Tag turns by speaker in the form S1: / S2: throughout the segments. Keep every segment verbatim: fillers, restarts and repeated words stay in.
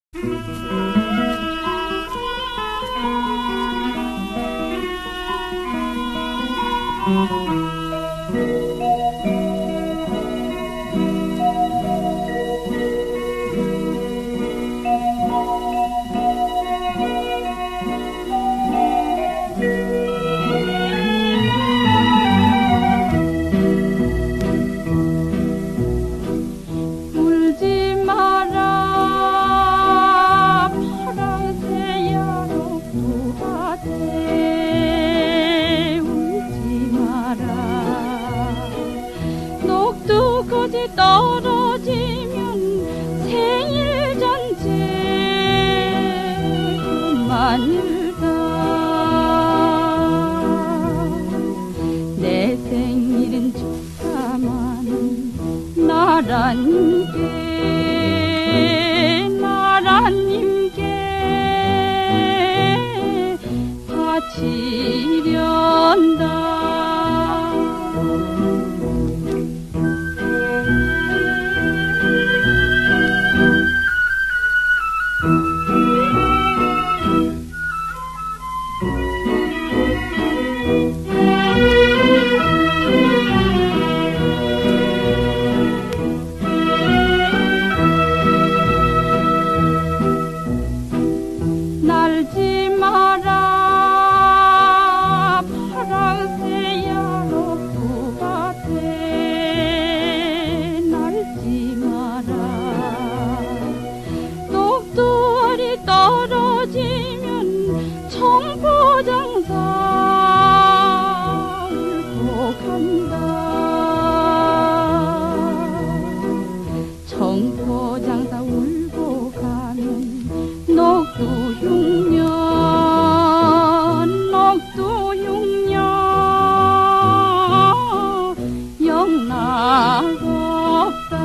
S1: 울지 마라 파랑새야 녹두밭에 울지 마라. 녹두꽃이 떨어지면 생일잔치 그만일다. 내 생일은 축하만 나라님께 나라님께 바치련다. 날지 마라 파랑새야 녹두밭에 날지 마라. 녹두알이 떨어지면 청포장사 울고 간다. 청포장사 울고 가면 녹두 흉년 녹두 흉년 영락없다.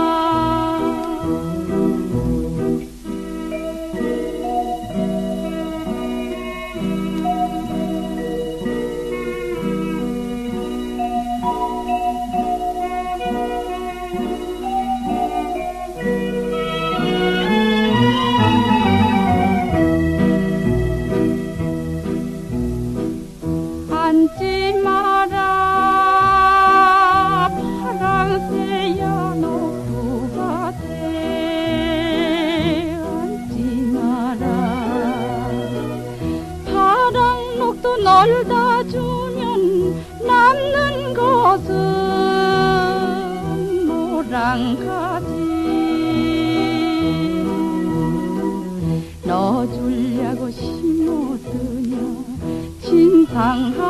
S1: 앉지 마라 파랑새야 녹두밭에 앉지 마라. 파랑 녹두 널다 주면 남는 것은 모랑가지. 너 주려고 심어두냐 진상하